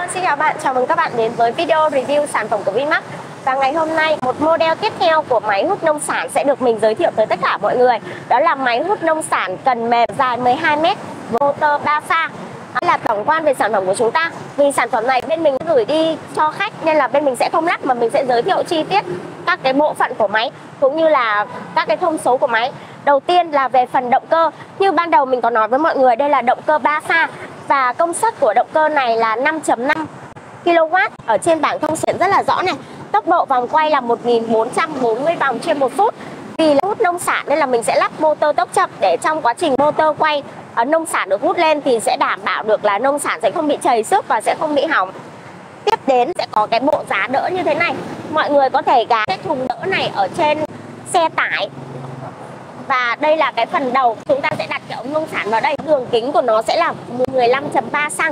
Xin chào bạn, chào mừng các bạn đến với video review sản phẩm của Vinmax. Và ngày hôm nay, một model tiếp theo của máy hút nông sản sẽ được mình giới thiệu tới tất cả mọi người. Đó là máy hút nông sản cần mềm dài 12m, motor 3 pha. Đó là tổng quan về sản phẩm của chúng ta. Vì sản phẩm này bên mình gửi đi cho khách nên là bên mình sẽ không lắp, mà mình sẽ giới thiệu chi tiết các cái bộ phận của máy cũng như là các cái thông số của máy. Đầu tiên là về phần động cơ. Như ban đầu mình có nói với mọi người, đây là động cơ 3 pha. Và công suất của động cơ này là 5.5 kW. Ở trên bảng thông số rất là rõ này. Tốc độ vòng quay là 1440 vòng trên 1 phút. Vì là hút nông sản nên là mình sẽ lắp motor tốc chậm để trong quá trình motor quay nông sản được hút lên thì sẽ đảm bảo được là nông sản sẽ không bị trầy xước và sẽ không bị hỏng. Tiếp đến sẽ có cái bộ giá đỡ như thế này. Mọi người có thể gắn cái thùng đỡ này ở trên xe tải. Và đây là cái phần đầu, chúng ta sẽ đặt cái ống nông sản vào đây. Đường kính của nó sẽ là 15.3 cm.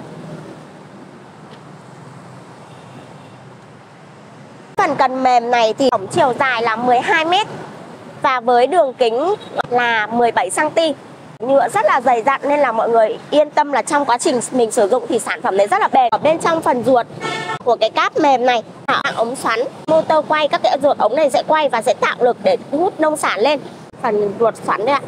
Phần cần mềm này thì tổng chiều dài là 12m và với đường kính là 17 cm. Nhựa rất là dày dặn nên là mọi người yên tâm là trong quá trình mình sử dụng thì sản phẩm này rất là bền. Ở bên trong phần ruột của cái cáp mềm này là ống xoắn, motor quay, các cái ruột ống này sẽ quay và sẽ tạo lực để hút nông sản lên. Phần ruột xoắn đây ạ.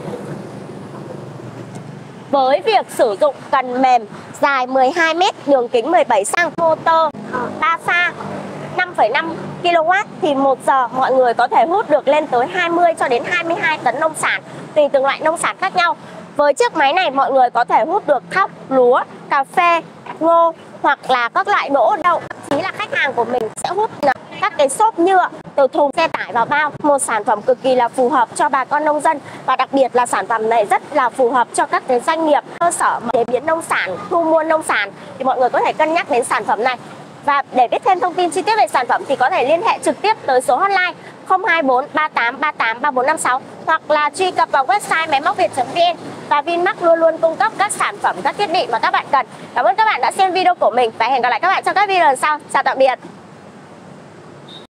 Với việc sử dụng cần mềm dài 12m, đường kính 17 cm, motor 3 pha 5,5 kW thì 1 giờ mọi người có thể hút được lên tới 20 cho đến 22 tấn nông sản tùy từng loại nông sản khác nhau. Với chiếc máy này mọi người có thể hút được thóc, lúa, cà phê, ngô hoặc là các loại đỗ đậu. Thậm chí là khách hàng của mình sẽ hút các cái xốp nhựa từ thùng xe tải vào bao. Một sản phẩm cực kỳ là phù hợp cho bà con nông dân, và đặc biệt là sản phẩm này rất là phù hợp cho các cái doanh nghiệp, cơ sở chế biến nông sản, thu mua nông sản thì mọi người có thể cân nhắc đến sản phẩm này. Và để biết thêm thông tin chi tiết về sản phẩm thì có thể liên hệ trực tiếp tới số hotline 024 3838 3456 hoặc là truy cập vào website máy móc việt.vn. Và Vinmax luôn luôn cung cấp các sản phẩm, các thiết bị mà các bạn cần. Cảm ơn các bạn đã xem video của mình và hẹn gặp lại các bạn trong các video lần sau. Chào tạm biệt.